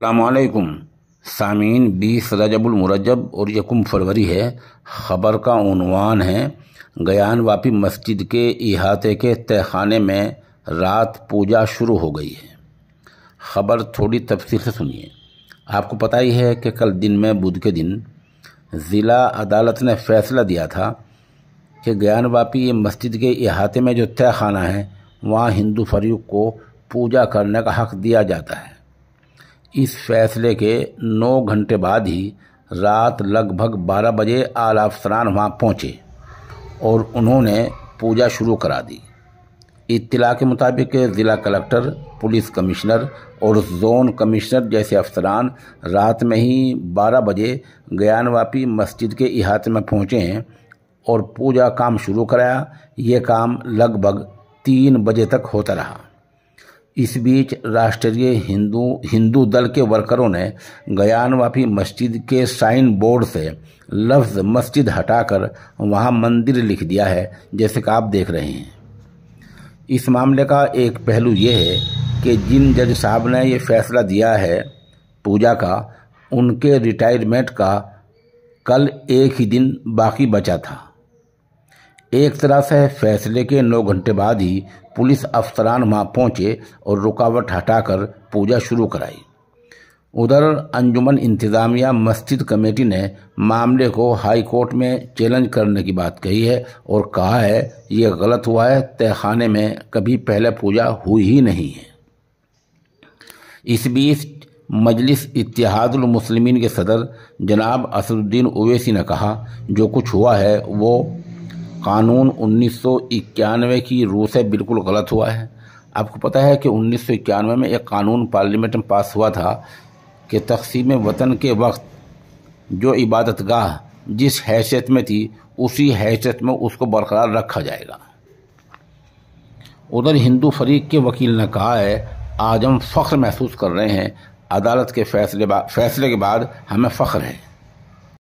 अस्सलामुअलैकुम सामीन। 20 रजबुल मुरज्जब और 1 फरवरी है। ख़बर का उन्वान है, गयान वापी मस्जिद के इहाते के तहखाने में रात पूजा शुरू हो गई है। ख़बर थोड़ी तफसील से सुनिए। आपको पता ही है कि कल दिन में बुध के दिन ज़िला अदालत ने फ़ैसला दिया था कि गयान वापी मस्जिद के इहाते में जो तहखाना है वहाँ हिंदू फरीक को पूजा करने का हक़ दिया जाता है। इस फैसले के 9 घंटे बाद ही रात लगभग 12 बजे आला अफसरान वहाँ पहुँचे और उन्होंने पूजा शुरू करा दी। इत्तला के मुताबिक ज़िला कलेक्टर, पुलिस कमिश्नर और जोन कमिश्नर जैसे अफसरान रात में ही 12 बजे गयान वापी मस्जिद के इहाते में पहुँचे हैं और पूजा काम शुरू कराया। ये काम लगभग 3 बजे तक होता रहा। इस बीच राष्ट्रीय हिंदू दल के वर्करों ने गयान वापी मस्जिद के साइन बोर्ड से लफ्ज़ मस्जिद हटाकर वहां मंदिर लिख दिया है, जैसे कि आप देख रहे हैं। इस मामले का एक पहलू ये है कि जिन जज साहब ने ये फैसला दिया है पूजा का, उनके रिटायरमेंट का कल एक ही दिन बाकी बचा था। एक तरह से फैसले के 9 घंटे बाद ही पुलिस अफसरान वहाँ पहुँचे और रुकावट हटाकर पूजा शुरू कराई। उधर अंजुमन इंतज़ामिया मस्जिद कमेटी ने मामले को हाई कोर्ट में चैलेंज करने की बात कही है और कहा है ये गलत हुआ है, तहखाने में कभी पहले पूजा हुई ही नहीं है। इस बीच मजलिस इत्तेहादुल मुस्लिमीन के सदर जनाब असदुद्दीन ओवैसी ने कहा, जो कुछ हुआ है वो कानून 1991 की रूह से बिल्कुल गलत हुआ है। आपको पता है कि 1991 में एक कानून पार्लियामेंट में पास हुआ था कि तक़सीम वतन के वक्त जो इबादतगाह जिस हैसियत में थी उसी हैसियत में उसको बरकरार रखा जाएगा। उधर हिंदू फरीक के वकील ने कहा है, आज हम फ़ख्र महसूस कर रहे हैं, अदालत के फैसले के बाद हमें फ़ख्र है।